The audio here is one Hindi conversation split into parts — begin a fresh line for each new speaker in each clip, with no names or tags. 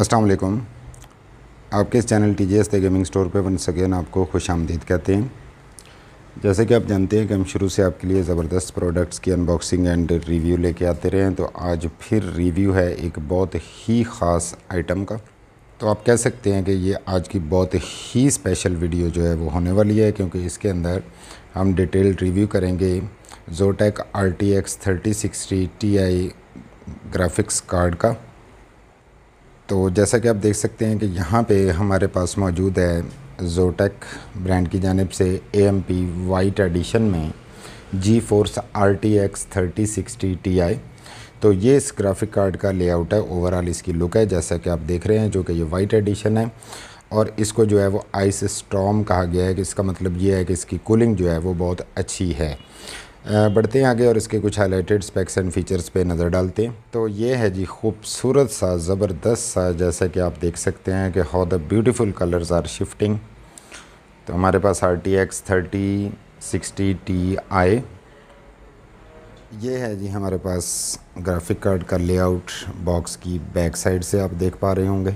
अस्सलाम वालेकुम। आपके इस channel TJS the gaming store पे वंस अगेन आपको खुश आमदीद कहते हैं। जैसे कि आप जानते हैं कि हम शुरू से आपके लिए ज़बरदस्त प्रोडक्ट्स की अनबॉक्सिंग एंड रिव्यू लेके आते रहे हैं, तो आज फिर रिव्यू है एक बहुत ही ख़ास आइटम का। तो आप कह सकते हैं कि ये आज की बहुत ही स्पेशल वीडियो जो है वो होने वाली है, क्योंकि इसके अंदर हम डिटेल्ड रिव्यू करेंगे Zotac RTX 3060 Ti graphics card का। तो जैसा कि आप देख सकते हैं कि यहाँ पे हमारे पास मौजूद है Zotac ब्रांड की जानिब से AMP वाइट एडिशन में GeForce RTX 3060 Ti। तो ये इस ग्राफिक कार्ड का लेआउट है, ओवरऑल इसकी लुक है जैसा कि आप देख रहे हैं, जो कि ये वाइट एडिशन है और इसको जो है वो आइस स्टॉर्म कहा गया है कि इसका मतलब ये है कि इसकी कूलिंग जो है वो बहुत अच्छी है। बढ़ते हैं आगे और इसके कुछ हाईलाइटेड स्पेक्स एंड फीचर्स पे नज़र डालते हैं। तो ये है जी खूबसूरत सा ज़बरदस्त सा, जैसा कि आप देख सकते हैं कि how the beautiful colours are shifting. तो हमारे पास RTX 3060 Ti ये है जी हमारे पास ग्राफिक कार्ड का लेआउट। बॉक्स की बैक साइड से आप देख पा रहे होंगे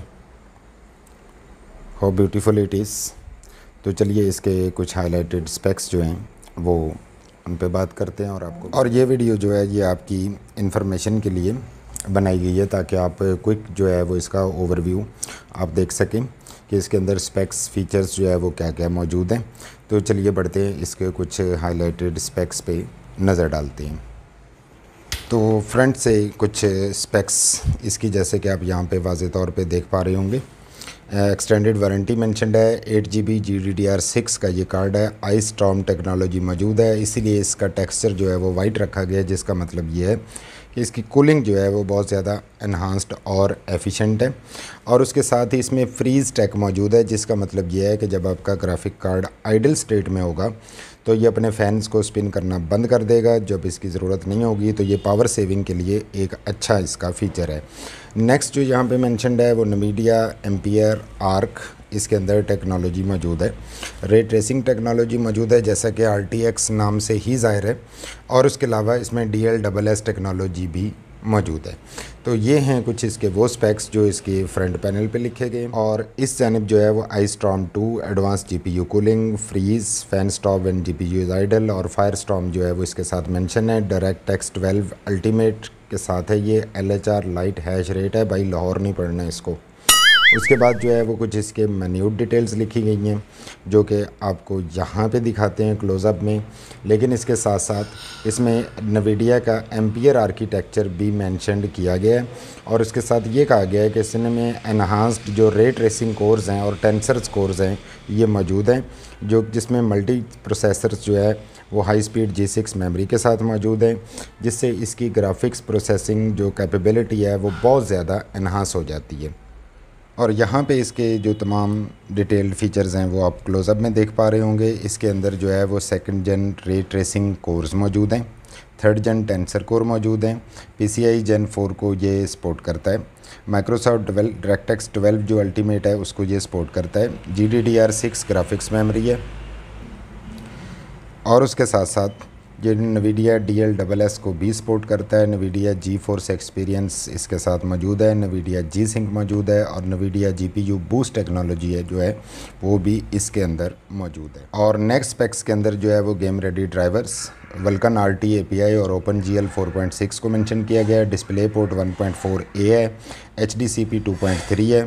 हाउ ब्यूटीफुल इट इज़। तो चलिए इसके कुछ हाईलाइटेड स्पेक्स जो हैं वो उन पे बात करते हैं और ये वीडियो जो है ये आपकी इन्फॉर्मेशन के लिए बनाई गई है, ताकि आप क्विक जो है वो इसका ओवरव्यू आप देख सकें कि इसके अंदर स्पेक्स फीचर्स जो है वो क्या क्या मौजूद हैं। तो चलिए बढ़ते हैं इसके कुछ हाईलाइटेड स्पेक्स पे नज़र डालते हैं। तो फ्रंट से कुछ स्पेक्स इसकी, जैसे कि आप यहाँ पे वाज़े तौर पे देख पा रहे होंगे, एक्सटेंडेड वारंटी मेंशनड है। 8GB GDDR6 का ये कार्ड है। आइस स्टॉर्म टेक्नोलॉजी मौजूद है, इसीलिए इसका टेक्सचर जो है वो वाइट रखा गया है, जिसका मतलब ये है कि इसकी कूलिंग जो है वो बहुत ज़्यादा एनहांस्ड और एफिशिएंट है। और उसके साथ ही इसमें फ्रीज़ टेक मौजूद है, जिसका मतलब ये है कि जब आपका ग्राफिक कार्ड आइडल स्टेट में होगा तो ये अपने फ़ैन्स को स्पिन करना बंद कर देगा। जब इसकी ज़रूरत नहीं होगी तो ये पावर सेविंग के लिए एक अच्छा इसका फ़ीचर है। नेक्स्ट जो यहाँ पे मेंशनड है वो NVIDIA Ampere Arc, इसके अंदर टेक्नोलॉजी मौजूद है। रे ट्रेसिंग टेक्नोलॉजी मौजूद है, जैसा कि RTX नाम से ही ज़ाहिर है, और उसके अलावा इसमें DLSS टेक्नोलॉजी भी मौजूद है। तो ये हैं कुछ इसके वो स्पेक्स जो इसके फ्रंट पैनल पे लिखे गए। और इस जानिब जो है वो ice storm 2 advance GPU cooling, freeze, fan stop when GPU is idle, और फायर स्टॉर्म जो है वो इसके साथ मेंशन है। डायरेक्ट x 12 अल्टीमेट के साथ है। ये LHR लाइट हैश रेट है, भाई लाहौर नहीं पढ़ना इसको। उसके बाद जो है वो कुछ इसके मैन्यूट डिटेल्स लिखी गई हैं, जो कि आपको यहाँ पे दिखाते हैं क्लोज़अप में, लेकिन इसके साथ साथ इसमें NVIDIA का एम्पियर आर्किटेक्चर भी मेंशनड किया गया है। और उसके साथ ये कहा गया है कि इसमें एनहांस्ड जो रे ट्रेसिंग कोर्स हैं और टेंसर कोर्स हैं ये मौजूद हैं, जो जिसमें मल्टी प्रोसेसर्स जो है वो हाई स्पीड G6 मेमोरी के साथ मौजूद हैं, जिससे इसकी ग्राफिक्स प्रोसेसिंग जो कैपेबिलिटी है वो बहुत ज़्यादा एनहांस हो जाती है। और यहाँ पे इसके जो तमाम डिटेल्ड फीचर्स हैं वो आप क्लोज़अप में देख पा रहे होंगे। इसके अंदर जो है वो 2nd जन रे ट्रेसिंग कोर्स मौजूद हैं, 3rd जन टेंसर कोर मौजूद हैं, PCI Gen 4 को ये सपोर्ट करता है। माइक्रोसॉफ्ट DirectX 12 जो अल्टीमेट है उसको ये सपोर्ट करता है। GDDR6 ग्राफिक्स मेमोरी है, और उसके साथ साथ ये NVIDIA DLSS को भी सपोर्ट करता है। NVIDIA GeForce एक्सपीरियंस इसके साथ मौजूद है। NVIDIA G-Sync मौजूद है, और NVIDIA GPU बूस्ट टेक्नोलॉजी है जो है वो भी इसके अंदर मौजूद है। और नेक्स्ट स्पेक्स के अंदर जो है वो game ready drivers, Vulkan RT API और OpenGL 4.6 को मेंशन किया गया है। डिस्प्ले पोर्ट 1.4A है, HDCP 2.3 है,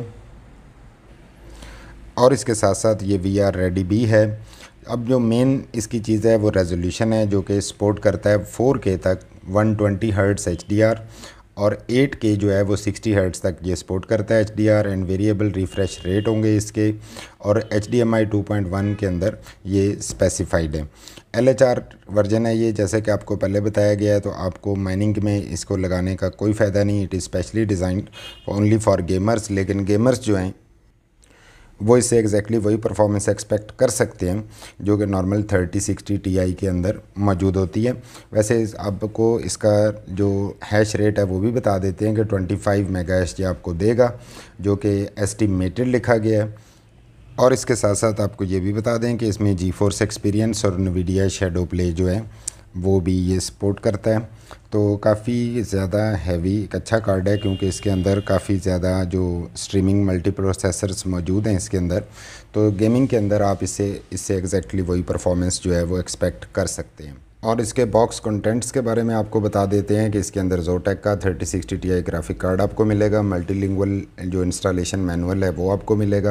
और इसके साथ साथ ये VR रेडी भी है। अब जो मेन इसकी चीज़ है वो रेजोल्यूशन है, जो कि सपोर्ट करता है 4K तक 120 हर्ट्ज़ HDR, और 8K जो है वो 60 हर्ट्ज़ तक ये सपोर्ट करता है HDR, and variable refresh rate होंगे इसके, और HDMI 2.1 के अंदर ये स्पेसिफाइड है। LHR वर्जन है ये, जैसे कि आपको पहले बताया गया है। तो आपको माइनिंग में इसको लगाने का कोई फ़ायदा नहीं, it is specially designed only for gamers. लेकिन गेमर्स जो हैं वो इससे एग्जैक्टली वही परफॉर्मेंस एक्सपेक्ट कर सकते हैं जो कि नॉर्मल 3060 Ti के अंदर मौजूद होती है। वैसे आपको इसका जो हैश रेट है वो भी बता देते हैं कि 25 मेगाहर्ट्ज़ ये आपको देगा, जो कि एस्टिमेटेड लिखा गया है। और इसके साथ साथ आपको ये भी बता दें कि इसमें GeForce एक्सपीरियंस और NVIDIA Shadow Play जो है वो भी ये सपोर्ट करता है। तो काफ़ी ज़्यादा हैवी एक अच्छा कार्ड है, क्योंकि इसके अंदर काफ़ी ज़्यादा जो स्ट्रीमिंग मल्टी प्रोसेसर्स मौजूद हैं इसके अंदर। तो गेमिंग के अंदर आप इससे एग्जैक्टली वही परफॉर्मेंस जो है वो एक्सपेक्ट कर सकते हैं। और इसके बॉक्स कंटेंट्स के बारे में आपको बता देते हैं कि इसके अंदर जोटेक का 3060 Ti ग्राफिक कार्ड आपको मिलेगा। मल्टीलिंगुअल जो इंस्टॉलेशन मैनुअल है वो आपको मिलेगा,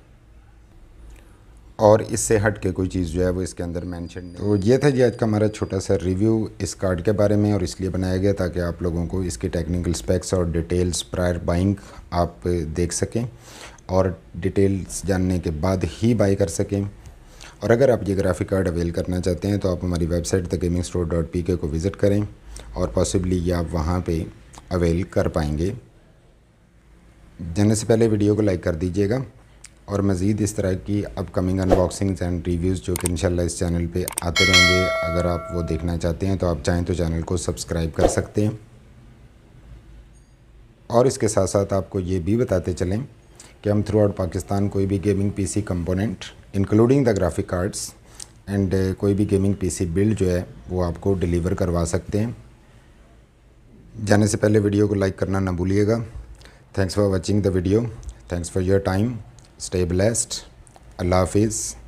और इससे हट के कोई चीज़ जो है वो इसके अंदर मेंशन नहीं। तो ये था जी आज का हमारा छोटा सा रिव्यू इस कार्ड के बारे में, और इसलिए बनाया गया ताकि आप लोगों को इसके टेक्निकल स्पेक्स और डिटेल्स प्रायर बाइंग आप देख सकें, और डिटेल्स जानने के बाद ही बाई कर सकें। और अगर आप ये ग्राफिक कार्ड अवेल करना चाहते हैं तो आप हमारी वेबसाइट thegamingstore.pk को विज़िट करें, और पॉसिबली ये आप वहाँ पे अवेल कर पाएंगे। जाने से पहले वीडियो को लाइक कर दीजिएगा, और मज़ीद इस तरह की अपकमिंग अनबॉक्सिंग्स एंड रिव्यूज़ जो कि इंशाल्लाह इस चैनल पे आते रहेंगे, अगर आप वो देखना चाहते हैं तो आप चाहें तो चैनल को सब्सक्राइब कर सकते हैं। और इसके साथ साथ आपको ये भी बताते चलें कि हम थ्रू आउट पाकिस्तान कोई भी gaming PC component including the graphic cards and कोई भी गेमिंग पीसी बिल्ड जो है वो आपको डिलीवर करवा सकते हैं। जाने से पहले वीडियो को लाइक करना ना भूलिएगा। Thanks for watching the video, thanks for your time, stay blessed, अल्लाह हाफिज़।